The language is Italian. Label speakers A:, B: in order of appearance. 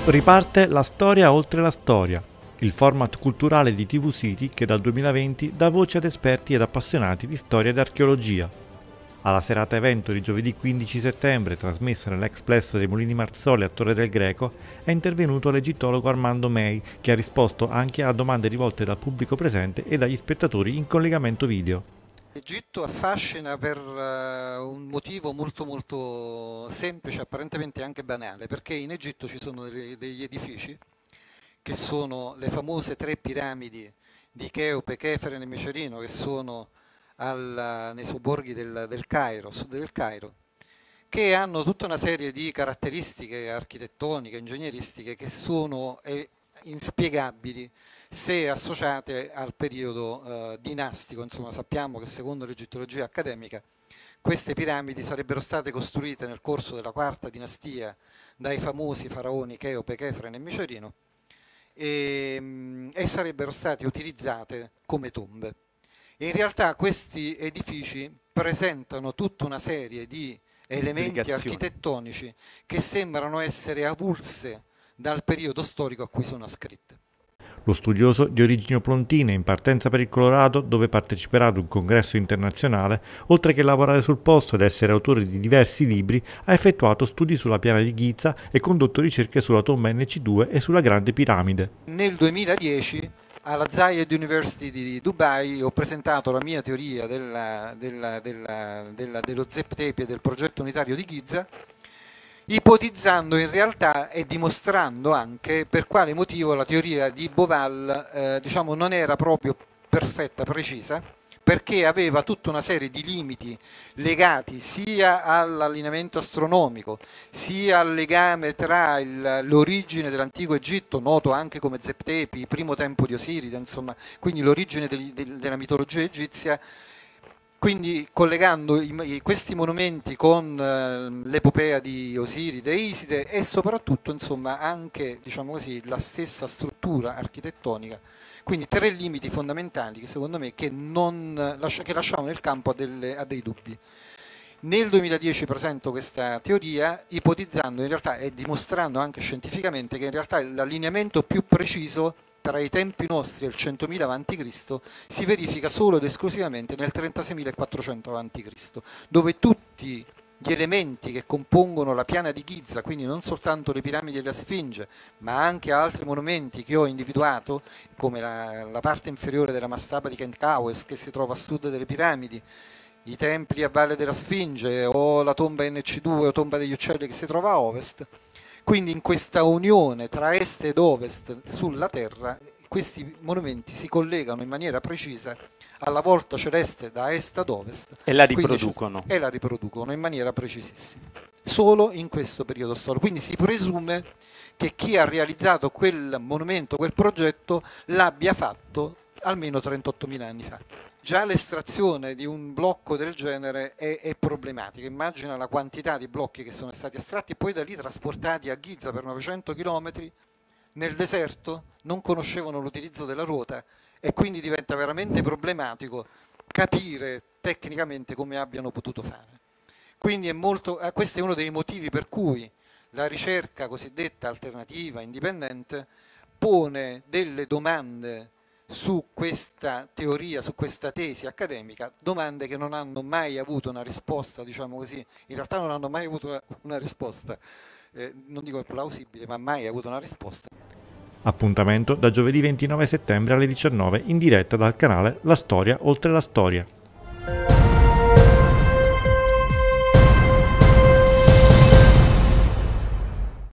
A: Riparte La storia oltre la storia, il format culturale di TV City che dal 2020 dà voce ad esperti ed appassionati di storia ed archeologia. Alla serata evento di giovedì 15 settembre, trasmessa nell'Express dei Mulini Marzoli a Torre del Greco, è intervenuto l'egittologo Armando Mei, che ha risposto anche a domande rivolte dal pubblico presente e dagli spettatori in collegamento video.
B: L'Egitto affascina per un motivo molto semplice, apparentemente anche banale, perché in Egitto ci sono degli edifici che sono le famose tre piramidi di Cheope, Cheferen e Micerino, che sono nei sobborghi del Cairo, a sud del Cairo, che hanno tutta una serie di caratteristiche architettoniche, ingegneristiche che sono inspiegabili se associate al periodo dinastico. Insomma, sappiamo che secondo l'egittologia accademica queste piramidi sarebbero state costruite nel corso della quarta dinastia dai famosi faraoni Cheope, Chefren e Micerino e sarebbero state utilizzate come tombe. E in realtà questi edifici presentano tutta una serie di elementi architettonici che sembrano essere avulse dal periodo storico a cui sono ascritte.
A: Lo studioso, di origini plontine, in partenza per il Colorado, dove parteciperà ad un congresso internazionale, oltre che lavorare sul posto ed essere autore di diversi libri, ha effettuato studi sulla piana di Giza e condotto ricerche sulla tomba NC2 e sulla Grande Piramide.
B: Nel 2010 alla Zayed University di Dubai ho presentato la mia teoria dello Zep Tepi e del progetto unitario di Giza, ipotizzando in realtà e dimostrando anche per quale motivo la teoria di Boval diciamo, non era proprio perfetta, precisa, perché aveva tutta una serie di limiti legati sia all'allineamento astronomico, sia al legame tra l'origine dell'antico Egitto, noto anche come Zep Tepi, primo tempo di Osiride, insomma, quindi l'origine della mitologia egizia. Quindi collegando questi monumenti con l'epopea di Osiride e Iside e soprattutto insomma anche diciamo così, la stessa struttura architettonica, quindi tre limiti fondamentali che secondo me che lasciamo nel campo a dei dubbi. Nel 2010 presento questa teoria ipotizzando in realtà e dimostrando anche scientificamente che in realtà l'allineamento più preciso tra i tempi nostri e il 100.000 a.C. si verifica solo ed esclusivamente nel 36.400 a.C., dove tutti gli elementi che compongono la piana di Giza, quindi non soltanto le piramidi della Sfinge, ma anche altri monumenti che ho individuato, come la parte inferiore della mastaba di Khentkawes che si trova a sud delle piramidi, i templi a valle della Sfinge o la tomba NC2 o tomba degli uccelli che si trova a ovest. Quindi in questa unione tra est ed ovest sulla Terra, questi monumenti si collegano in maniera precisa alla volta celeste da est ad ovest
C: e la riproducono.
B: E la riproducono in maniera precisissima, solo in questo periodo storico. Quindi si presume che chi ha realizzato quel monumento, quel progetto, l'abbia fatto almeno 38.000 anni fa. Già l'estrazione di un blocco del genere è problematica. Immagina la quantità di blocchi che sono stati estratti e poi da lì trasportati a Giza per 900 km nel deserto, non conoscevano l'utilizzo della ruota e quindi diventa veramente problematico capire tecnicamente come abbiano potuto fare. Quindi questo è uno dei motivi per cui la ricerca cosiddetta alternativa, indipendente, pone delle domande su questa teoria, su questa tesi accademica, domande che non hanno mai avuto una risposta, diciamo così, in realtà non hanno mai avuto una risposta, non dico plausibile, ma mai avuto una risposta.
A: Appuntamento da giovedì 29 settembre alle 19 in diretta dal canale La Storia oltre la storia.